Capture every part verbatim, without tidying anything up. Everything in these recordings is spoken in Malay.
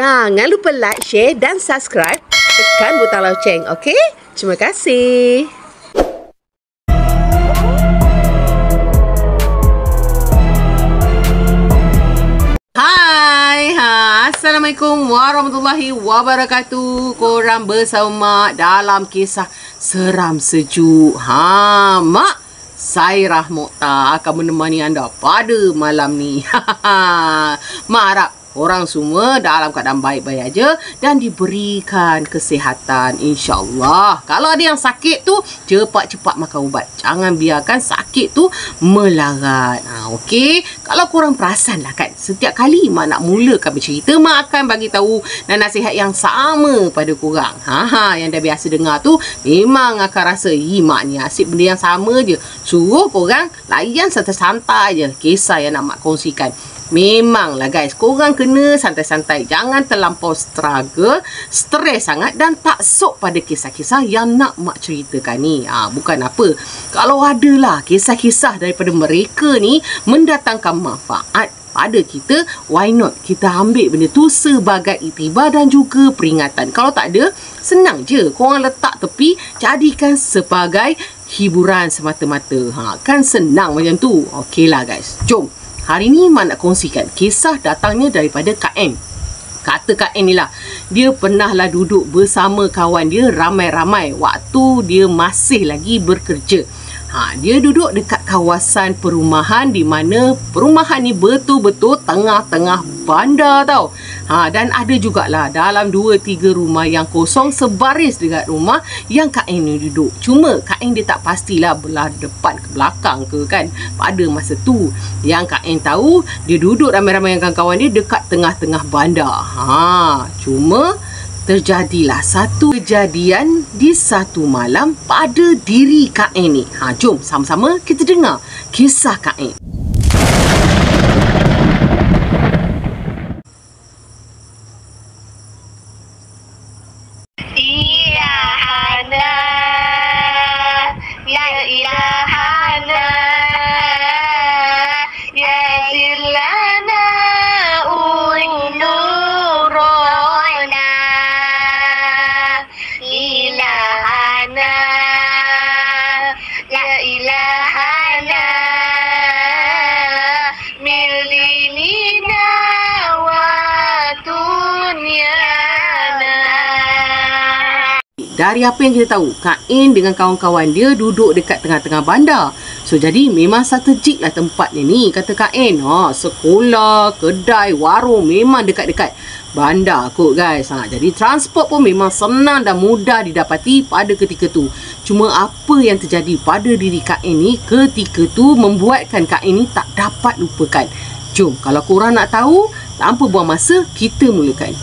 Jangan lupa like, share dan subscribe. Tekan butang loceng, okey? Terima kasih. Hai, ha, Assalamualaikum warahmatullahi wabarakatuh. Korang bersama Mak dalam kisah seram sejuk. Ha, Mak, saya Rahmokta akan menemani anda pada malam ni. Mak harap orang semua dalam keadaan baik-baik aja dan diberikan kesihatan, insya-Allah. Kalau ada yang sakit tu, cepat-cepat makan ubat. Jangan biarkan sakit tu melarat. Ha, okey. Kalau korang perasan lah kan, setiap kali Mak nak mulakan bercerita, Mak akan bagi tahu dan nasihat yang sama pada korang. Ha, ha yang dah biasa dengar tu memang akan rasa, "Ih, Mak ni asyik benda yang sama je." Suruh korang layan santai-santai je kisah yang nak Mak kongsikan. Memanglah guys, korang kena santai-santai. Jangan terlampau struggle, stres sangat dan taksub pada kisah-kisah yang nak Mak ceritakan ni. Ha, bukan apa. Kalau adalah kisah-kisah daripada mereka ni mendatangkan manfaat pada kita, why not kita ambil benda tu sebagai iktibar dan juga peringatan. Kalau tak ada, senang je. Korang letak tepi, jadikan sebagai hiburan semata-mata. Ha, kan senang macam tu. Okeylah guys, jom. Hari ni Mak nak kongsikan kisah datangnya daripada Kak N. Kata Kak N ni lah, dia pernah lah duduk bersama kawan dia ramai-ramai waktu dia masih lagi bekerja. Ha, dia duduk dekat kawasan perumahan di mana perumahan ni betul-betul tengah-tengah bandar tau. Ha, dan ada jugalah dalam dua tiga rumah yang kosong sebaris dekat rumah yang Kak N ni duduk. Cuma Kak N dia tak pastilah belah depan ke belakang ke kan pada masa tu. Yang Kak N tahu, dia duduk ramai-ramai dengan kawan dia dekat tengah-tengah bandar. Ha, cuma terjadilah satu kejadian di satu malam pada diri Kak N ni. Ha, jom sama-sama kita dengar kisah Kak N. Ilahana, ya ilahana, ya zillana unurona. Ilahana, ya ilahana, mililina wa dunyana. Dari apa yang kita tahu, Kak N dengan kawan-kawan dia duduk dekat tengah-tengah bandar. So, jadi memang strategik lah tempatnya ni, kata Kak N. Ha, sekolah, kedai, warung memang dekat-dekat bandar kot guys. Ha, jadi transport pun memang senang dan mudah didapati pada ketika tu. Cuma apa yang terjadi pada diri Kak N ni ketika tu membuatkan Kak N ni tak dapat lupakan. Jom, kalau korang nak tahu, tanpa buang masa, kita mulakan.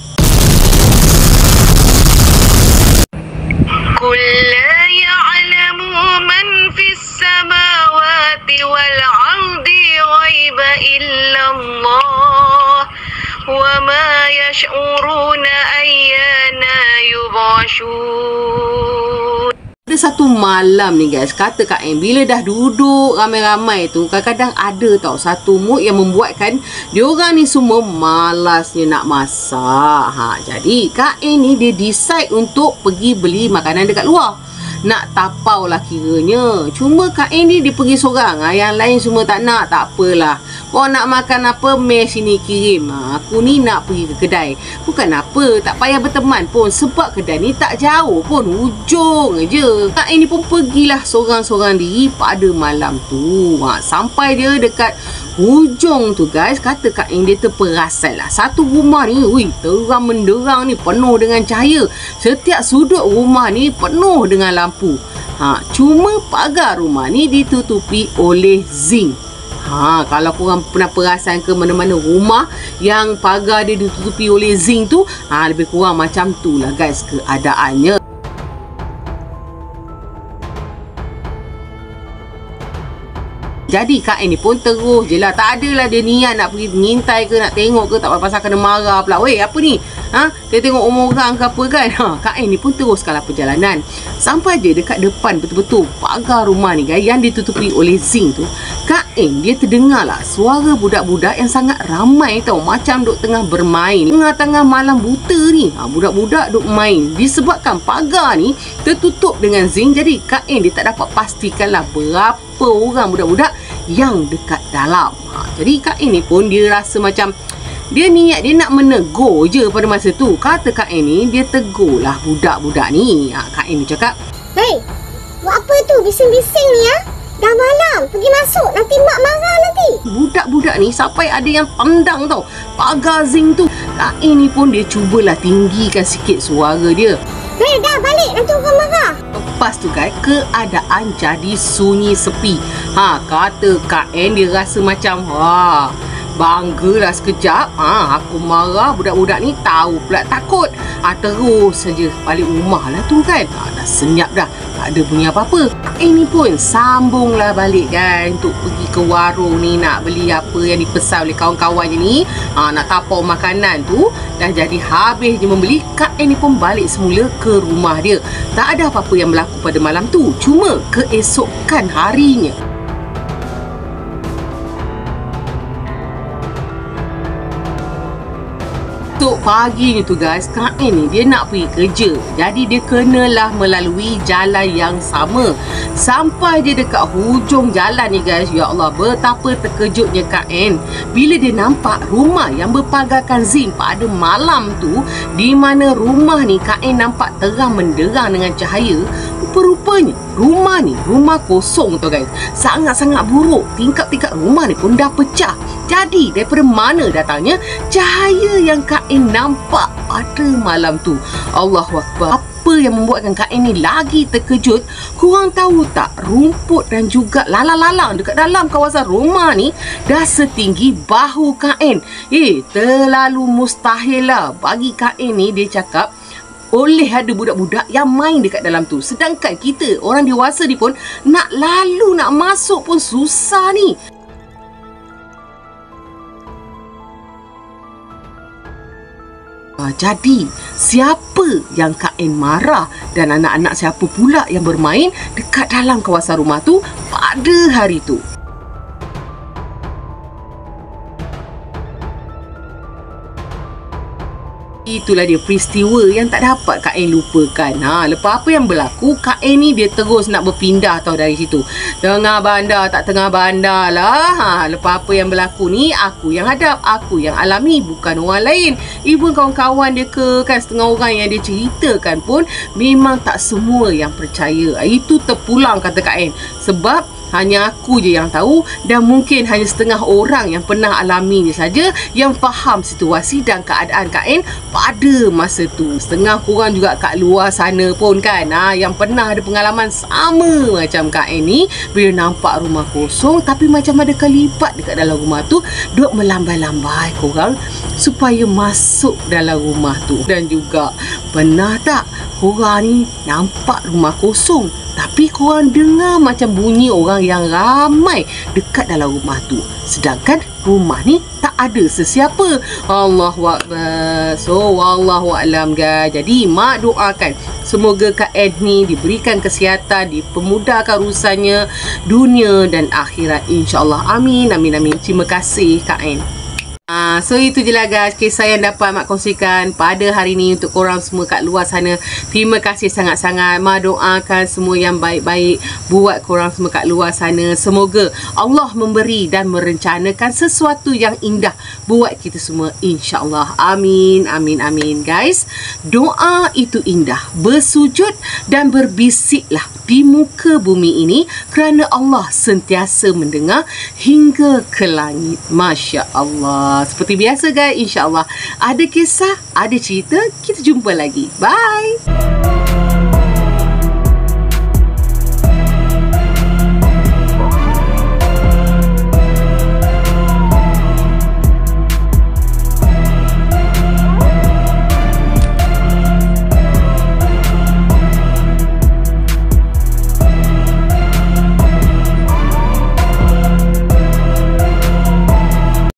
قل لا يعلم من في السماوات والأرض غيب إلا الله وما يشعرون أيان يبعثون. Ada satu malam ni guys, kata Kak N, bila dah duduk ramai-ramai tu, kadang-kadang ada tau satu mood yang membuatkan diorang ni semua malasnya nak masak. Ha, jadi Kak N ni dia decide untuk pergi beli makanan dekat luar. Nak tapau lah kiranya. Cuma Kak N ni dia pergi seorang. Ha, yang lain semua tak nak, tak apalah. Kau nak makan apa, meh sini kirim. Ha, aku ni nak pergi ke kedai. Bukan apa, tak payah berteman pun. Sebab kedai ni tak jauh pun, ujung je. Kak N ni pun pergilah seorang-seorang diri pada malam tu. Ha, sampai dia dekat hujung tu guys, kata Kak N dia terperasan lah. Satu rumah ni, ui, terang menderang ni, penuh dengan cahaya. Setiap sudut rumah ni penuh dengan lampu. Ha, cuma pagar rumah ni ditutupi oleh zinc. Ha, kalau korang pernah perasan ke mana-mana rumah yang pagar dia ditutupi oleh zinc tu, ha, lebih kurang macam tu lah guys keadaannya. Jadi Kak En ni pun terus je lah. Tak adalah dia niat nak pergi ngintai ke, nak tengok ke, tak pasal kena marah pula. Weh, apa ni? Ha? Dia tengok umur orang ke apa kan? Ha, Kak En ni pun teruskanlah perjalanan. Sampai je dekat depan betul-betul pagar rumah ni guys, yang ditutupi oleh zinc tu. Kak En dia terdengar lah suara budak-budak yang sangat ramai tau. Macam duk tengah bermain. Tengah-tengah malam buta ni. Ha, budak-budak duk main. Disebabkan pagar ni tertutup dengan zinc. Jadi Kak En dia tak dapat pastikanlah berapa orang budak-budak yang dekat dalam. Ha, jadi Kak En ni pun dia rasa macam dia niat dia nak menegur je pada masa tu. Kata Kak En ni, dia tegurlah budak-budak ni. Ha, Kak En ni cakap, "Hei, buat apa tu bising-bising ni ya? Dah malam, pergi masuk, nanti mak marah nanti." Budak-budak ni sampai ada yang tendang tau pagar zinc tu. Kak En ni pun dia cubalah tinggikan sikit suara dia. "Hei, dah balik, nanti orang marah." Lepas tu guys, keadaan jadi sunyi sepi. Ha, kata Kak En dia rasa macam, wah, banggalah sekejap. Ha, aku marah, budak-budak ni tahu pula takut. Ha, terus saja balik rumah lah tu kan. Ha, dah senyap dah. Tak ada bunyi apa-apa. Kak En ni pun sambunglah balik kan untuk pergi ke warung ni nak beli apa yang dipesan oleh kawan-kawannya ni. Ha, nak tapau makanan tu. Dah jadi habis je membeli, Kak En ni pun balik semula ke rumah dia. Tak ada apa-apa yang berlaku pada malam tu. Cuma keesokan harinya, untuk paginya tu guys, Kak En ni dia nak pergi kerja. Jadi dia kenalah melalui jalan yang sama. Sampai dia dekat hujung jalan ni guys, ya Allah, betapa terkejutnya Kak En bila dia nampak rumah yang berpagarkan zinc pada malam tu. Di mana rumah ni Kak En nampak terang menderang dengan cahaya. Rupa-rupanya rumah ni rumah kosong tu guys. Sangat-sangat buruk. Tingkap-tingkap rumah ni pun dah pecah. Jadi daripada mana datangnya cahaya yang Kak En nampak pada malam tu? Allahu Akbar. Apa yang membuatkan Kak En ni lagi terkejut? Korang tahu tak, rumput dan juga lalang-lalang dekat dalam kawasan rumah ni dah setinggi bahu Kak En. Eh, terlalu mustahil lah bagi Kak En ni. Dia cakap oleh ada budak-budak yang main dekat dalam tu. Sedangkan kita orang dewasa ni pun nak lalu nak masuk pun susah ni. Jadi, siapa yang Kak En marah dan anak-anak siapa pula yang bermain dekat dalam kawasan rumah tu pada hari tu? Itulah dia peristiwa yang tak dapat Kak En lupakan. Ha, lepas apa yang berlaku, Kak En ni dia terus nak berpindah tau dari situ. Tengah bandar tak tengah bandar lah. Ha, lepas apa yang berlaku ni, aku yang hadap, aku yang alami, bukan orang lain. Even kawan-kawan dia ke, kan setengah orang yang dia ceritakan pun memang tak semua yang percaya. Itu terpulang kata Kak En. Sebab hanya aku je yang tahu dan mungkin hanya setengah orang yang pernah alaminya saja yang faham situasi dan keadaan Kak En pada masa tu. Setengah korang juga kat luar sana pun kan, ha, yang pernah ada pengalaman sama macam Kak En ni. Bila nampak rumah kosong tapi macam ada kelipat dekat dalam rumah tu, duk melambai-lambai korang supaya masuk dalam rumah tu. Dan juga pernah tak korang ni nampak rumah kosong tapi korang dengar macam bunyi orang yang ramai dekat dalam rumah tu, sedangkan rumah ni tak ada sesiapa. Allahu Akbar. So wallahu a'lam guys. Jadi mak doakan semoga Kak En ni diberikan kesihatan, dipermudahkan urusannya dunia dan akhirat, insya-Allah. Amin amin amin. Terima kasih Kak En. Uh, so itu je lah guys kisah yang dapat Mak kongsikan pada hari ni untuk korang semua kat luar sana. Terima kasih sangat-sangat. Mak doakan semua yang baik-baik buat korang semua kat luar sana. Semoga Allah memberi dan merencanakan sesuatu yang indah buat kita semua, insya-Allah. Amin amin amin guys. Doa itu indah, bersujud dan berbisiklah di muka bumi ini kerana Allah sentiasa mendengar hingga ke langit. Masya Allah. Seperti biasa guys, insya-Allah ada kisah, ada cerita, kita jumpa lagi. Bye.